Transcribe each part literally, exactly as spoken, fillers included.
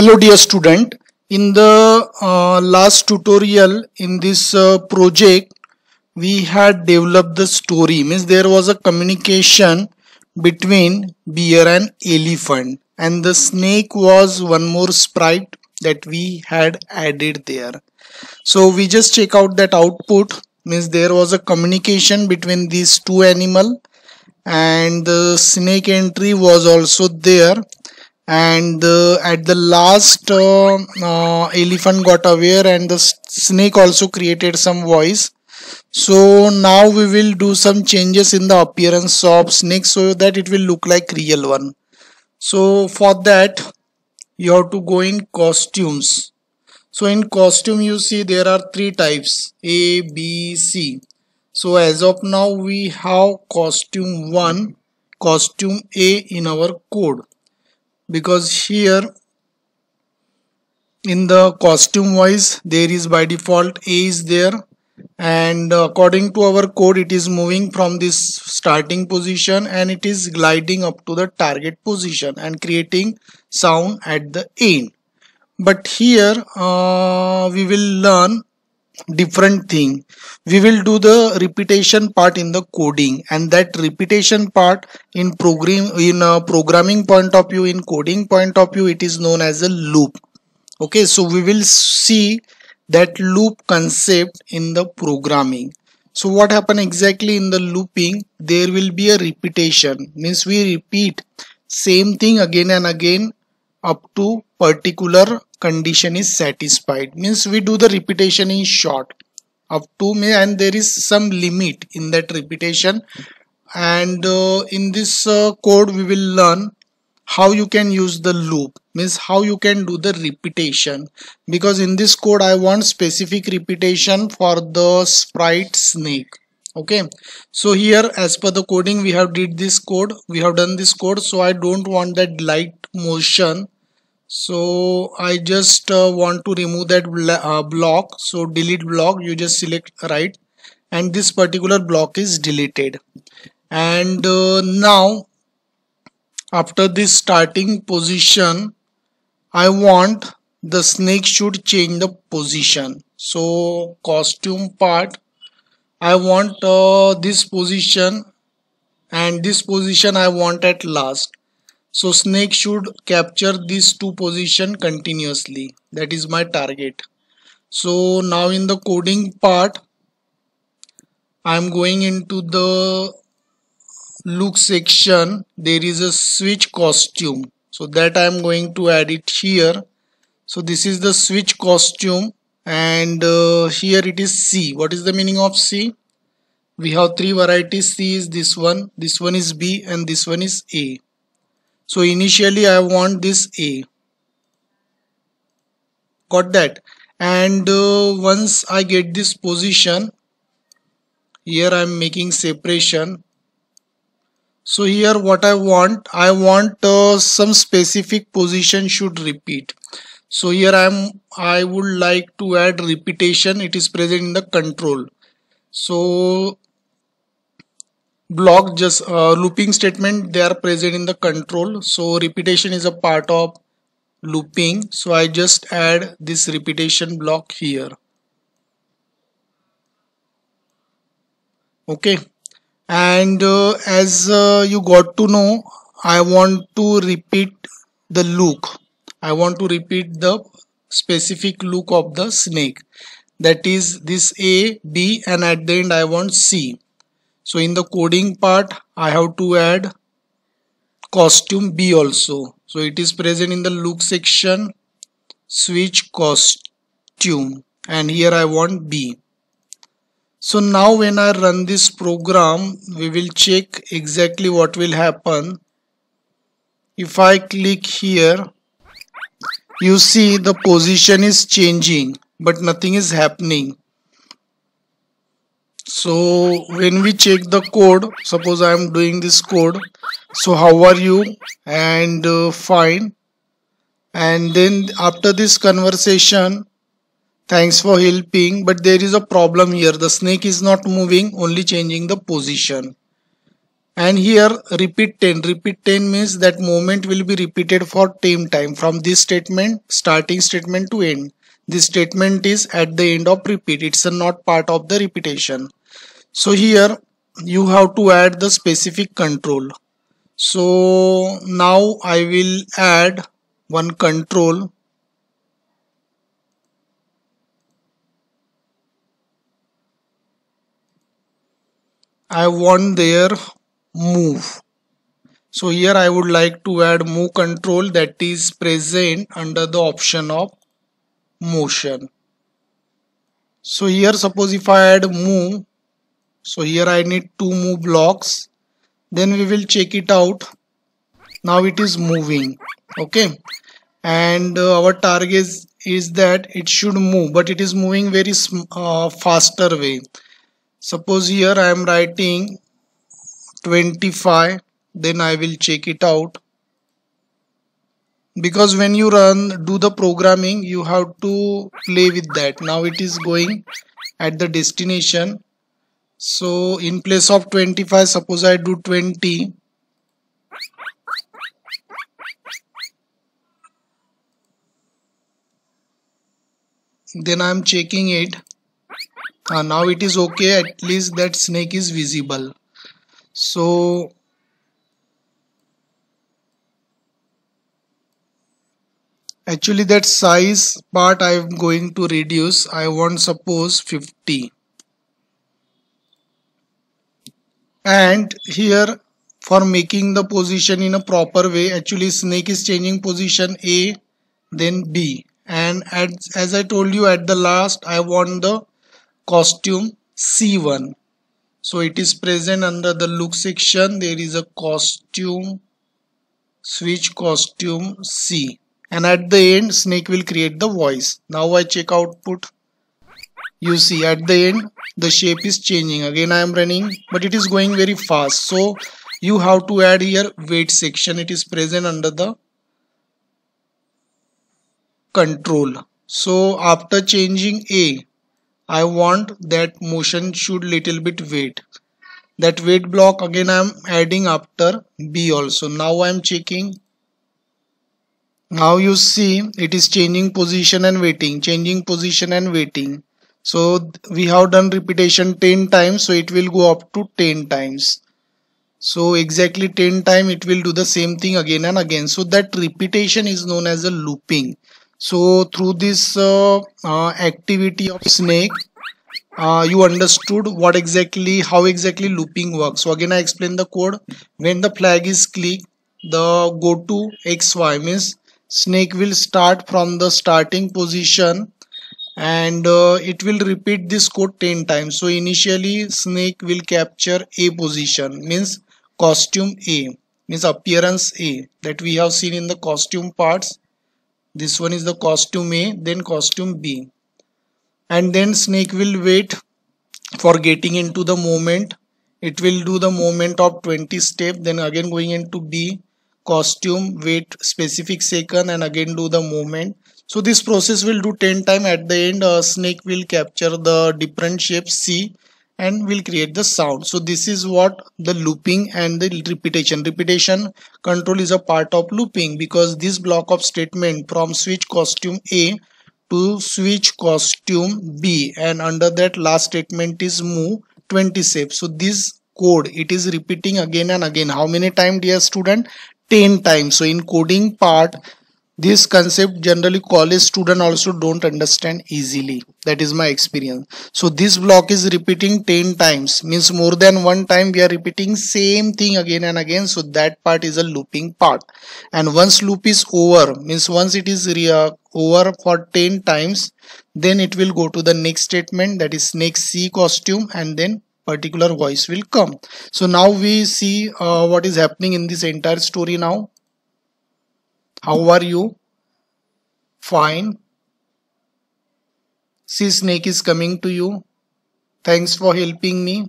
Hello dear student, in the uh, last tutorial in this uh, project we had developed the story, means there was a communication between bear and elephant, and the snake was one more sprite that we had added there. So we just check out that output, means there was a communication between these two animal and the snake entry was also there, and uh, at the last uh, uh, elephant got aware and the snake also created some voice. So now we will do some changes in the appearance of snake so that it will look like real one. So for that you have to go in costumes. So in costume you see there are three types, A, B, C. So as of now we have costume one, costume A in our code, because here in the costume wise there is by default A is there, and according to our code it is moving from this starting position and it is gliding up to the target position and creating sound at the end. But here uh, we will learn different thing. We will do the repetition part in the coding, and that repetition part in program in a programming point of view, in coding point of view, it is known as a loop. Okay, so we will see that loop concept in the programming. So what happen exactly in the looping? There will be a repetition, means we repeat same thing again and again up to particular condition is satisfied, means we do the repetition in short up to me, and there is some limit in that repetition. And uh, in this uh, code we will learn how you can use the loop, means how you can do the repetition, because in this code I want specific repetition for the sprite snake. Okay, so here as per the coding we have did this code, we have done this code. So I don't want that light motion, so I just uh, want to remove that uh, block. So delete block, you just select right, and this particular block is deleted. And uh, now after this starting position I want the snake should change the position. So costume part, I want uh, this position, and this position I want at last. So snake should capture these two position continuously. That is my target. So now in the coding part I am going into the look section. There is a switch costume, so that I am going to add it here. So this is the switch costume, and uh, here it is C. What is the meaning of C? We have three varieties. C is this one, this one is B, and this one is A. So initially I want this A. Got that? And uh, once I get this position, here I am making separation. So here what I want, I want uh, some specific position should repeat. So here I am, I would like to add repetition. It is present in the control. So block just uh, looping statement, they are present in the control. So repetition is a part of looping. So I just add this repetition block here. Okay, and uh, as uh, you got to know, I want to repeat the look. I want to repeat the specific look of the snake, that is this A, B, and at the end I want C. So in the coding part I have to add costume B also. So it is present in the look section, switch costume, and here I want B. So now when I run this program, we will check exactly what will happen. If I click here, you see the position is changing but nothing is happening. So when we check the code, suppose I am doing this code, so how are you, and uh, fine, and then after this conversation, thanks for helping, but there is a problem here. The snake is not moving, only changing the position. And here repeat ten. Repeat ten means that movement will be repeated for ten time from this statement, starting statement to end. This statement is at the end of repeat. It's a not part of the repetition. So here you have to add the specific control. So now I will add one control. I want their move. So here I would like to add move control that is present under the option of motion. So here suppose if I add move, so here I need two move blocks. Then we will check it out. Now it is moving. Okay. And uh, our target is, is that it should move, but it is moving very uh, faster way. Suppose here I am writing twenty-five, then I will check it out. Because when you run, do the programming, you have to play with that. Now it is going at the destination. So in place of twenty-five, suppose I do twenty. Then I am checking it. Uh, now it is okay, at least that snake is visible. So actually that size part I am going to reduce. I want suppose fifty. And here for making the position in a proper way, actually snake is changing position A, then B. And as, as I told you at the last, I want the costume C one. So it is present under the look section. There is a costume, switch costume C. And at the end, snake will create the voice. Now I check output. You see at the end, the shape is changing. Again I am running, but it is going very fast. So you have to add here wait section. It is present under the control. So after changing A, I want that motion should little bit wait. That wait block again I am adding after B also. Now I am checking. Now you see it is changing position and waiting, changing position and waiting. So we have done repetition ten times, so it will go up to ten times. So exactly ten times it will do the same thing again and again. So that repetition is known as a looping. So through this uh, uh, activity of snake, uh, you understood what exactly, how exactly looping works. So again I explain the code. When the flag is clicked, the go to X Y means snake will start from the starting position, and uh, it will repeat this code ten times. So initially snake will capture A position, means costume A, means appearance A, that we have seen in the costume parts. This one is the costume A, then costume B, and then snake will wait for getting into the movement. It will do the movement of twenty step, then again going into B, costume, wait specific second, and again do the movement. So this process will do ten times. At the end, a snake will capture the different shapes C and will create the sound. So this is what the looping and the repetition. Repetition control is a part of looping, because this block of statement from switch costume A to switch costume B, and under that last statement is move twenty steps. So this code, it is repeating again and again. How many times, dear student? ten times. So in coding part, this concept generally college student also don't understand easily. That is my experience. So this block is repeating ten times, means more than one time we are repeating same thing again and again. So that part is a looping part. And once loop is over, means once it is uh, over for ten times, then it will go to the next statement, that is next C costume, and then particular voice will come. So now we see uh, what is happening in this entire story now. How are you? Fine. See, snake is coming to you. Thanks for helping me.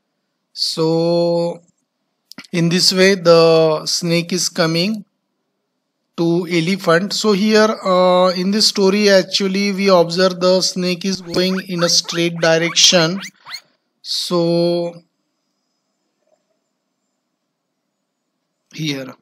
So in this way the snake is coming to elephant. So here uh, in this story actually we observe the snake is going in a straight direction. So here.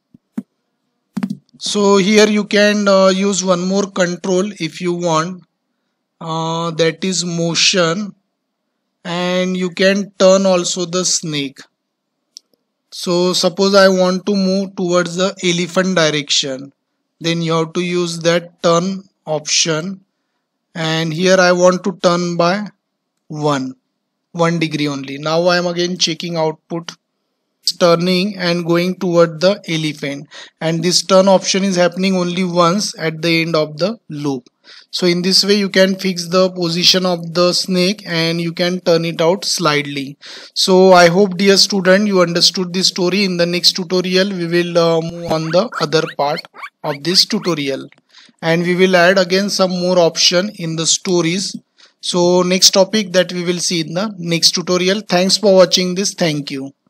So here you can uh, use one more control if you want, uh, that is motion, and you can turn also the snake. So suppose I want to move towards the elephant direction, then you have to use that turn option, and here I want to turn by one one degree only. Now I am again checking output, turning and going toward the elephant, and this turn option is happening only once at the end of the loop. So in this way you can fix the position of the snake and you can turn it out slightly. So I hope, dear student, you understood this story. In the next tutorial we will uh, move on the other part of this tutorial, and we will add again some more option in the stories. So next topic that we will see in the next tutorial. Thanks for watching this. Thank you.